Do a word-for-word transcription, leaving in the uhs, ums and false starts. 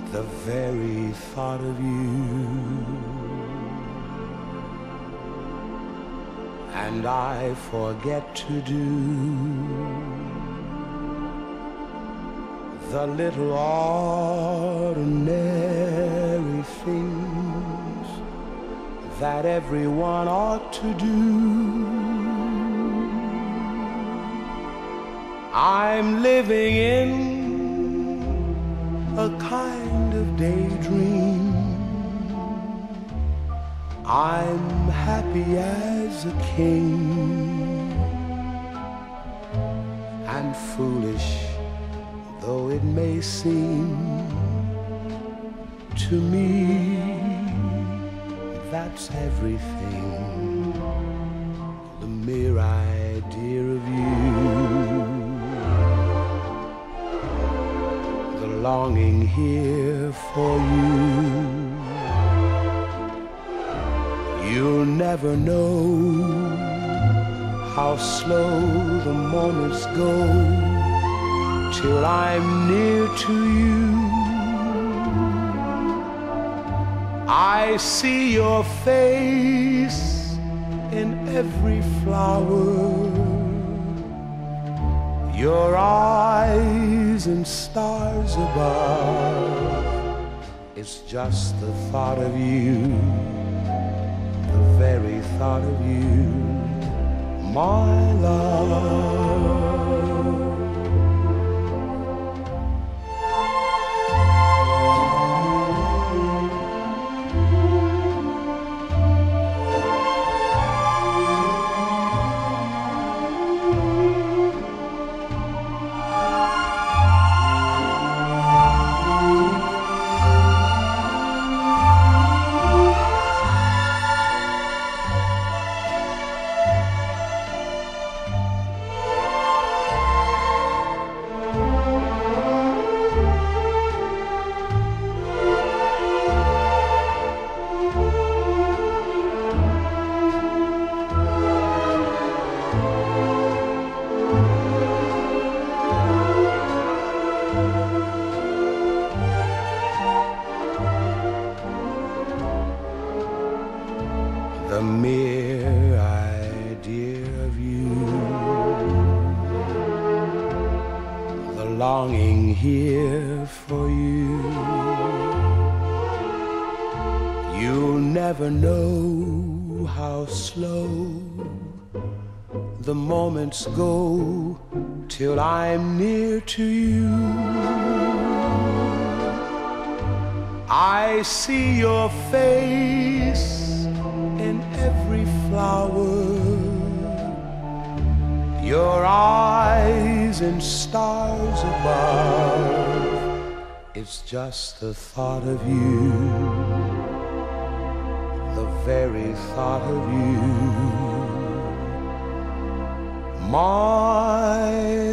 the very thought of you. And I forget to do the little ordinary things that everyone ought to do. I'm living in a kind of daydream. I'm happy as a king, and foolish though it may seem to me, that's everything, the mere idea of you, the longing here for you. You'll never know how slow the moments go till I'm near to you. I see your face in every flower, your eyes and stars above. It's just the thought of you, the very thought of you, my love. The mere idea of you, the longing here for you. You'll never know how slow the moments go till I'm near to you. I see your face in every flower, your eyes and stars above. It's just the thought of you, the very thought of you, my